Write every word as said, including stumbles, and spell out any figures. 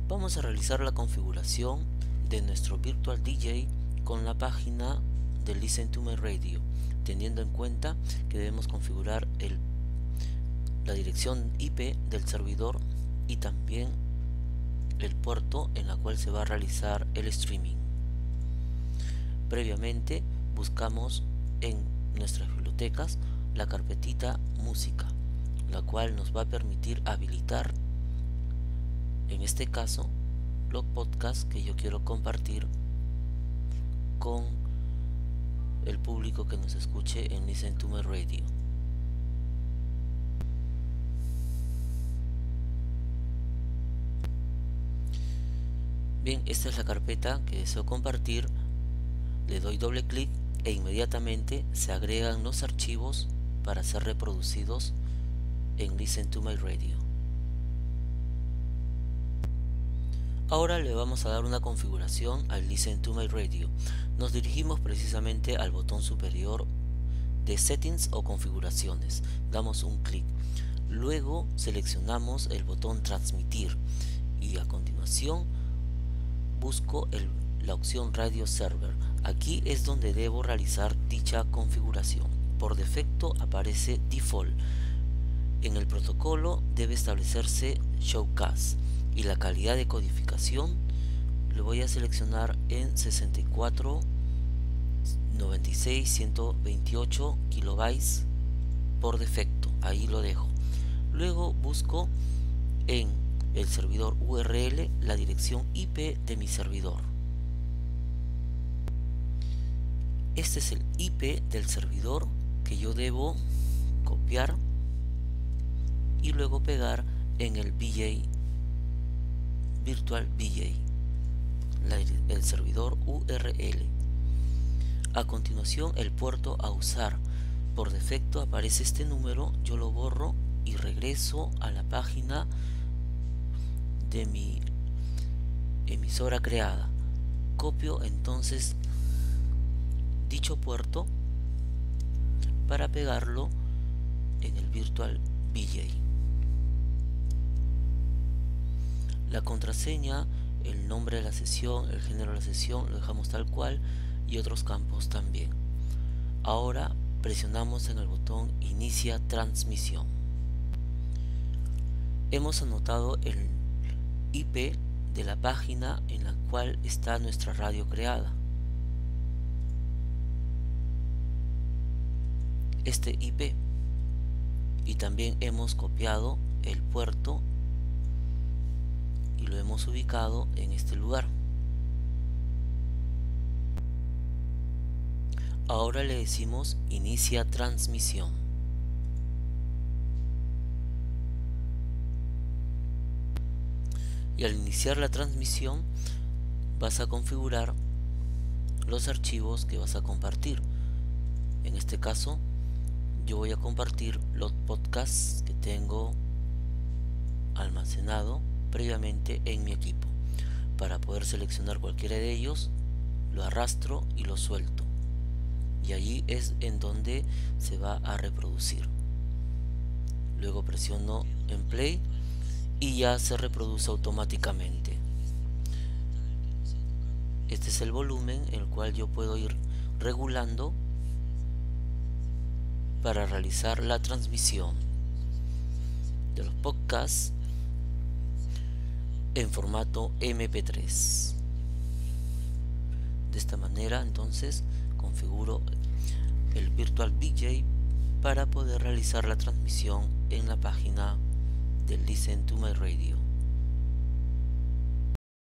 Vamos a realizar la configuración de nuestro Virtual D J con la página de Listen to My Radio, teniendo en cuenta que debemos configurar el, la dirección I P del servidor y también el puerto en la cual se va a realizar el streaming. Previamente buscamos en nuestras bibliotecas la carpetita música, la cual nos va a permitir habilitar, en este caso, los podcasts que yo quiero compartir con el público que nos escuche en Listen to My Radio. Bien, esta es la carpeta que deseo compartir. Le doy doble clic e inmediatamente se agregan los archivos para ser reproducidos en Listen to My Radio. Ahora le vamos a dar una configuración al Listen to My Radio. Nos dirigimos precisamente al botón superior de Settings o Configuraciones. Damos un clic. Luego seleccionamos el botón Transmitir y a continuación busco el, la opción Radio Server. Aquí es donde debo realizar dicha configuración. Por defecto aparece Default. En el protocolo debe establecerse Showcast y la calidad de codificación le voy a seleccionar en sesenta y cuatro, noventa y seis, ciento veintiocho kilobytes por defecto. Ahí lo dejo. Luego busco en el servidor U R L la dirección I P de mi servidor. Este es el I P del servidor que yo debo copiar y luego pegar en el V J, Virtual V J, la, el servidor U R L. A continuación, el puerto a usar. Por defecto aparece este número, yo lo borro y regreso a la página de mi emisora creada. Copio entonces dicho puerto para pegarlo en el Virtual V J. La contraseña, el nombre de la sesión, el género de la sesión lo dejamos tal cual y otros campos también. Ahora presionamos en el botón Inicia transmisión. Hemos anotado el I P de la página en la cual está nuestra radio creada. Este I P, y también hemos copiado el puerto y lo hemos ubicado en este lugar. Ahora le decimos Inicia transmisión. Y al iniciar la transmisión vas a configurar los archivos que vas a compartir. En este caso yo voy a compartir los podcasts que tengo almacenado previamente en mi equipo. Para poder seleccionar cualquiera de ellos, lo arrastro y lo suelto, y allí es en donde se va a reproducir. Luego presiono en play y ya se reproduce automáticamente. Este es el volumen el cual yo puedo ir regulando para realizar la transmisión de los podcasts en formato eme pe tres. De esta manera entonces configuro el Virtual V J para poder realizar la transmisión en la página de Listen to My Radio.